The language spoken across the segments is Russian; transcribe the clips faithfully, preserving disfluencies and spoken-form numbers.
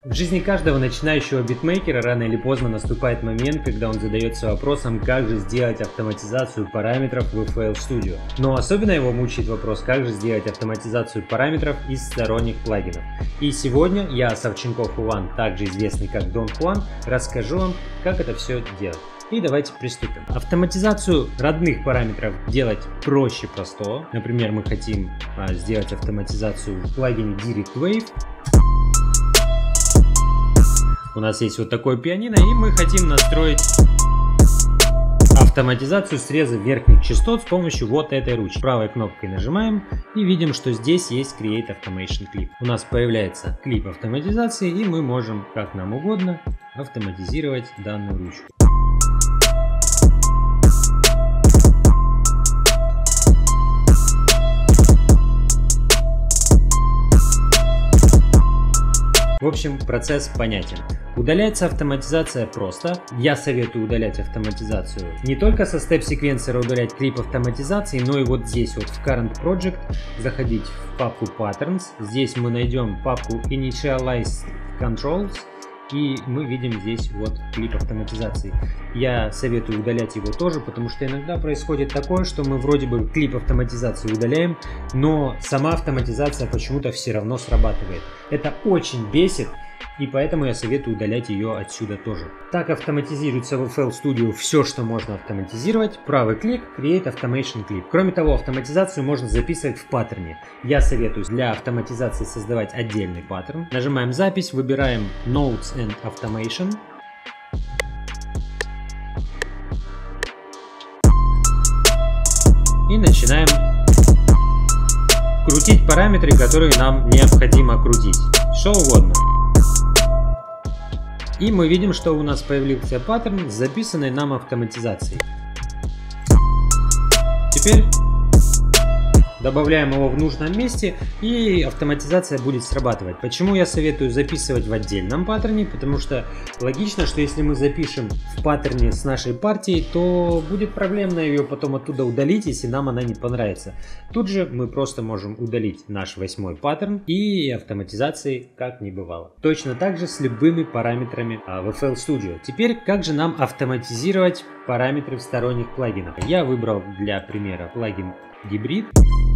В жизни каждого начинающего битмейкера рано или поздно наступает момент, когда он задается вопросом, как же сделать автоматизацию параметров в эф эл Studio. Но особенно его мучает вопрос, как же сделать автоматизацию параметров из сторонних плагинов. И сегодня я, Савченков Иван, также известный как Дон Хуан, расскажу вам, как это все делать. И давайте приступим. Автоматизацию родных параметров делать проще простого. Например, мы хотим а, сделать автоматизацию в плагине Direct Wave. У нас есть вот такое пианино, и мы хотим настроить автоматизацию среза верхних частот с помощью вот этой ручки. Правой кнопкой нажимаем и видим, что здесь есть Create Automation Clip. У нас появляется клип автоматизации, и мы можем, как нам угодно, автоматизировать данную ручку. В общем, процесс понятен. Удаляется автоматизация просто. Я советую удалять автоматизацию не только со степ-секвенсора удалять клип автоматизации, но и вот здесь вот в Current Project заходить в папку Patterns. Здесь мы найдем папку Initialize Controls. И мы видим здесь вот клип автоматизации. Я советую удалять его тоже, потому что иногда происходит такое, что мы вроде бы клип автоматизации удаляем, но сама автоматизация почему-то все равно срабатывает. Это очень бесит, и поэтому я советую удалять ее отсюда тоже. Так автоматизируется в эф эл Studio все, что можно автоматизировать. Правый клик, Create Automation Clip. Кроме того, автоматизацию можно записывать в паттерне. Я советую для автоматизации создавать отдельный паттерн. Нажимаем запись, выбираем Notes and Automation. И начинаем крутить параметры, которые нам необходимо крутить. Что угодно. И мы видим, что у нас появился паттерн с записанной нам автоматизацией. Теперь добавляем его в нужном месте, и автоматизация будет срабатывать. Почему я советую записывать в отдельном паттерне? Потому что логично, что если мы запишем в паттерне с нашей партией, то будет проблемно ее потом оттуда удалить, если нам она не понравится. Тут же мы просто можем удалить наш восьмой паттерн, и автоматизации как не бывало. Точно так же с любыми параметрами в эф эл Studio. Теперь как же нам автоматизировать параметры в сторонних плагинах? Я выбрал для примера плагин Гибрид.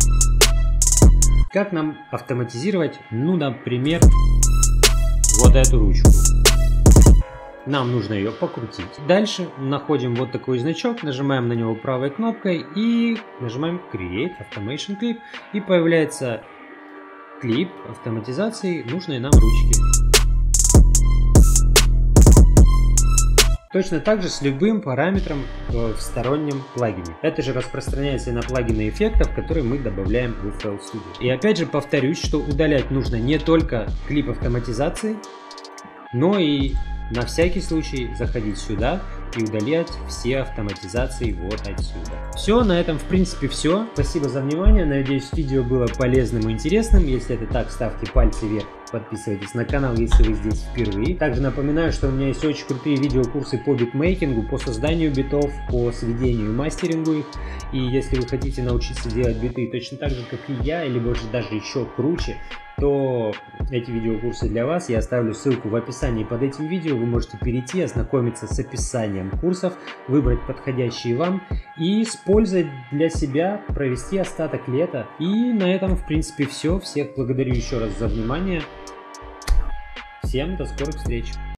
Как нам автоматизировать, ну, например, вот эту ручку? Нам нужно ее покрутить. Дальше находим вот такой значок, нажимаем на него правой кнопкой и нажимаем Create Automation Clip. И появляется клип автоматизации нужной нам ручки. Точно так же с любым параметром в стороннем плагине. Это же распространяется и на плагины эффектов, которые мы добавляем в эф эл Studio. И опять же повторюсь, что удалять нужно не только клип автоматизации, но и на всякий случай заходить сюда и удалять все автоматизации вот отсюда. Все, на этом в принципе все. Спасибо за внимание. Надеюсь, видео было полезным и интересным. Если это так, ставьте пальцы вверх. Подписывайтесь на канал, если вы здесь впервые. Также напоминаю, что у меня есть очень крутые видеокурсы по битмейкингу, по созданию битов, по сведению и мастерингу их. И если вы хотите научиться делать биты точно так же, как и я, или даже еще круче, то эти видеокурсы для вас. Я оставлю ссылку в описании под этим видео. Вы можете перейти, ознакомиться с описанием курсов, выбрать подходящие вам и с пользой для себя провести остаток лета. И на этом в принципе все. Всех благодарю еще раз за внимание. Всем до скорых встреч!